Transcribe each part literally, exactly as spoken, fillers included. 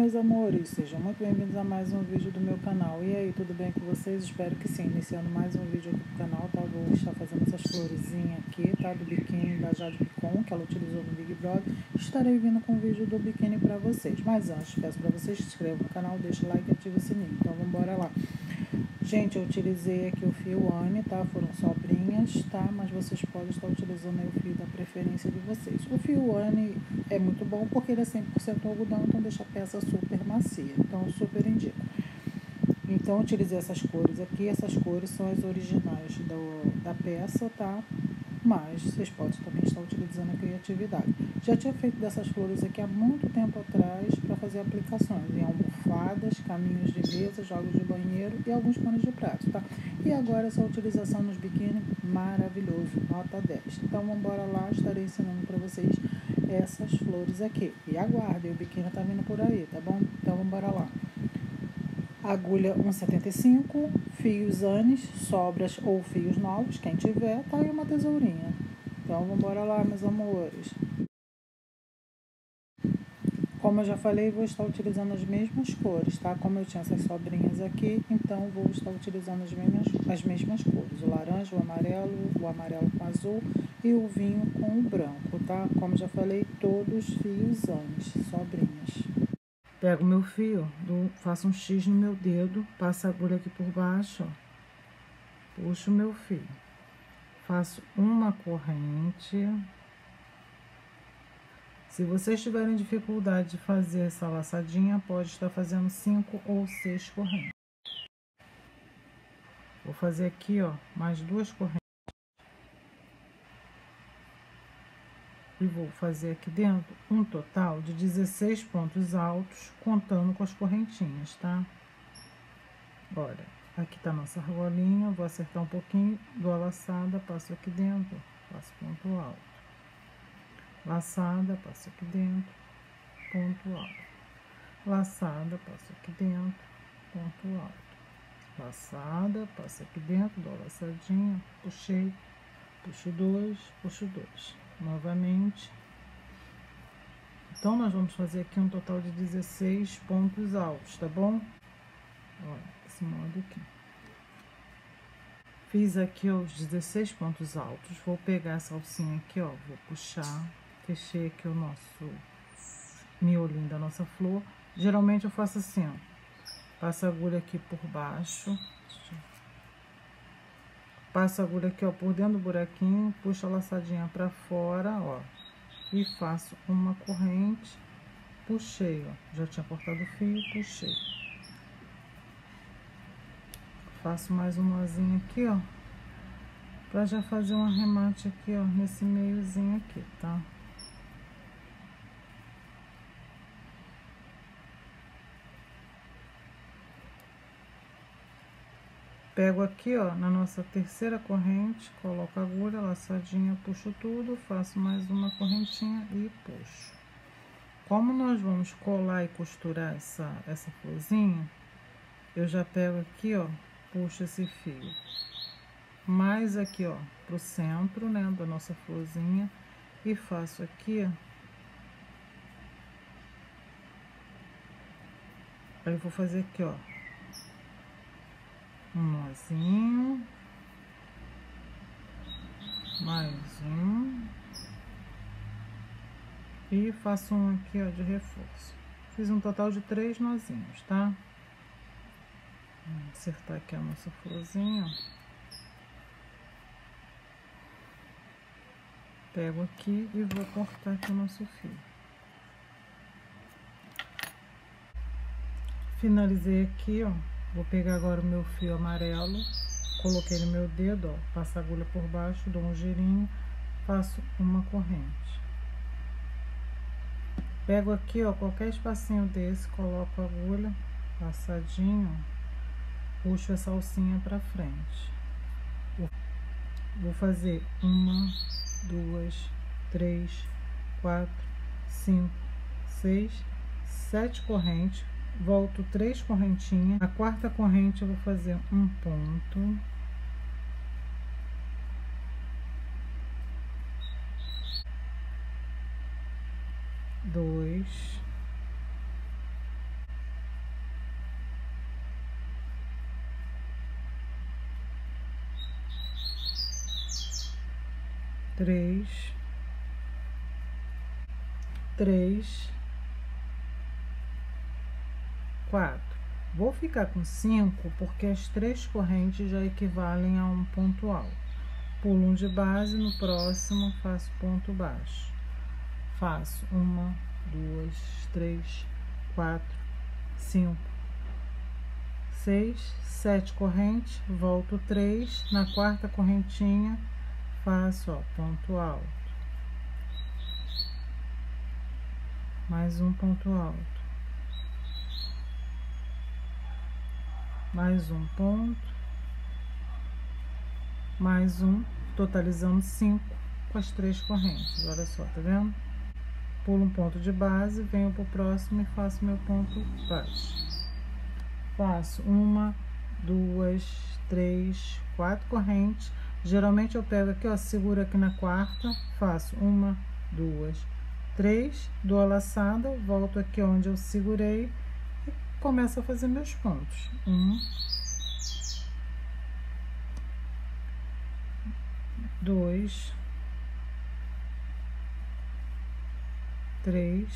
meus amores, sejam muito bem-vindos a mais um vídeo do meu canal. E aí, tudo bem com vocês? Espero que sim. Iniciando mais um vídeo aqui pro canal, tá? Vou estar fazendo essas florezinhas aqui, tá? Do biquíni da Jade Picon, que ela utilizou no Big Brother. Estarei vindo com um vídeo do biquíni pra vocês. Mas antes, peço pra vocês que se inscrevam no canal, deixa o like e ativa o sininho. Então, vamos embora lá. Gente, eu utilizei aqui o fio Anne, tá? Foram sobrinhas, tá? Mas vocês podem estar utilizando aí o fio da preferência de vocês. O fio Anne é muito bom porque ele é cem por cento algodão, então deixa a peça super macia. Então, eu super indico. Então, eu utilizei essas cores aqui. Essas cores são as originais do, da peça, tá? Mas vocês podem também estar utilizando a criatividade. Já tinha feito dessas flores aqui há muito tempo atrás para fazer aplicações em almofadas, caminhos de mesa, jogos de banheiro e alguns panos de prato, tá? E agora essa utilização nos biquíni, maravilhoso, nota dez. Então, vamos embora lá, estarei ensinando para vocês essas flores aqui. E aguardem, o biquíni tá vindo por aí, tá bom? Então, vamos embora lá. Agulha um vírgula setenta e cinco, fios Anne, sobras ou fios novos, quem tiver, tá aí uma tesourinha. Então, vamos embora lá, meus amores. Como eu já falei, vou estar utilizando as mesmas cores, tá? Como eu tinha essas sobrinhas aqui, então vou estar utilizando as mesmas, as mesmas cores. O laranja, o amarelo, o amarelo com azul e o vinho com o branco, tá? Como já falei, todos fios Anne, sobrinhas. Pego o meu fio, do, faço um X no meu dedo, passo a agulha aqui por baixo, ó, puxo o meu fio, faço uma corrente. Se vocês tiverem dificuldade de fazer essa laçadinha, pode estar fazendo cinco ou seis correntes. Vou fazer aqui, ó, mais duas correntes. E vou fazer aqui dentro um total de dezesseis pontos altos, contando com as correntinhas, tá? Olha, aqui tá a nossa argolinha, vou acertar um pouquinho, dou a laçada, passo aqui dentro, faço ponto alto. Laçada, passo aqui dentro, ponto alto. Laçada, passo aqui dentro, ponto alto. Laçada, passo aqui dentro, dou a laçadinha, puxei, puxo dois, puxo dois. Novamente. Então, nós vamos fazer aqui um total de dezesseis pontos altos, tá bom? Olha, desse modo aqui. Fiz aqui ó, os dezesseis pontos altos, vou pegar essa alcinha aqui, ó, vou puxar, fechei aqui o nosso miolinho da nossa flor. Geralmente eu faço assim, ó, passo a agulha aqui por baixo, passo a agulha aqui, ó, por dentro do buraquinho, puxo a laçadinha pra fora, ó, e faço uma corrente, puxei, ó, já tinha cortado o fio, puxei. Faço mais um nozinho aqui, ó, pra já fazer um arremate aqui, ó, nesse meiozinho aqui, tá? Pego aqui, ó, na nossa terceira corrente, coloco a agulha, laçadinha, puxo tudo, faço mais uma correntinha e puxo. Como nós vamos colar e costurar essa, essa florzinha, eu já pego aqui, ó, puxo esse fio mais aqui, ó, pro centro, né, da nossa florzinha e faço aqui, ó. Aí eu vou fazer aqui, ó, um nozinho, mais um, e faço um aqui, ó, de reforço. Fiz um total de três nozinhos, tá? Vamos acertar aqui a nossa florzinha, ó. Pego aqui e vou cortar aqui o nosso fio. Finalizei aqui, ó. Vou pegar agora o meu fio amarelo, coloquei no meu dedo, ó, passo a agulha por baixo, dou um girinho, faço uma corrente. Pego aqui, ó, qualquer espacinho desse, coloco a agulha, passadinho, ó, puxo essa alcinha pra frente. Vou fazer uma, duas, três, quatro, cinco, seis, sete correntes. Volto três correntinhas. Na quarta corrente eu vou fazer um ponto. Dois. três, três, quatro. Vou ficar com cinco porque as três correntes já equivalem a um ponto alto. Pulo um de base, no próximo faço ponto baixo. Faço uma, duas, três, quatro, cinco, seis, sete correntes, volto três, na quarta correntinha faço, ó, ponto alto, mais um ponto alto, mais um ponto, mais um, totalizando cinco com as três correntes. Olha só, tá vendo? Pulo um ponto de base, venho pro próximo e faço meu ponto baixo. Faço uma, duas, três, quatro correntes. Geralmente eu pego aqui, ó, seguro aqui na quarta, faço uma, duas, três, dou a laçada, volto aqui onde eu segurei e começo a fazer meus pontos. Um, dois, três,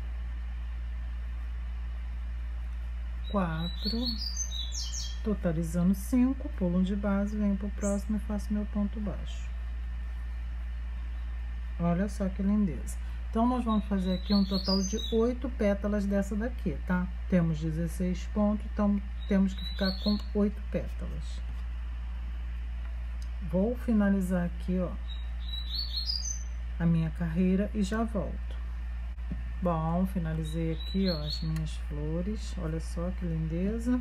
quatro, totalizando cinco, pulo um de base, venho pro próximo e faço meu ponto baixo. Olha só que lindeza. Então, nós vamos fazer aqui um total de oito pétalas dessa daqui, tá? Temos dezesseis pontos, então temos que ficar com oito pétalas. Vou finalizar aqui, ó, a minha carreira e já volto. Bom, finalizei aqui, ó, as minhas flores. Olha só que lindeza.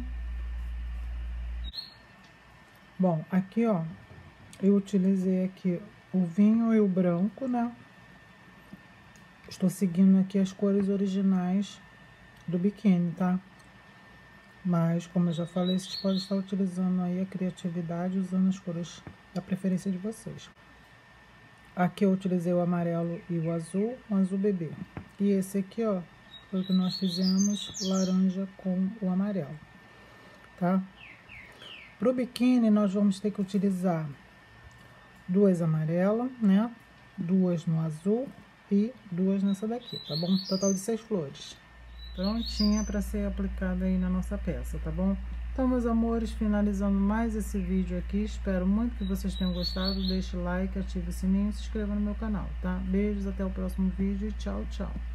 Bom, aqui, ó, eu utilizei aqui o vinho e o branco, né? Estou seguindo aqui as cores originais do biquíni, tá? Mas, como eu já falei, vocês podem estar utilizando aí a criatividade, usando as cores da preferência de vocês. Aqui eu utilizei o amarelo e o azul, o azul bebê. E esse aqui, ó, foi o que nós fizemos, laranja com o amarelo, tá? Pro biquíni, nós vamos ter que utilizar duas amarelas, né? Duas no azul e duas nessa daqui, tá bom? Total de seis flores. Prontinha para ser aplicada aí na nossa peça, tá bom? Então, meus amores, finalizando mais esse vídeo aqui, espero muito que vocês tenham gostado. Deixe like, ative o sininho e se inscreva no meu canal, tá? Beijos, até o próximo vídeo e tchau, tchau!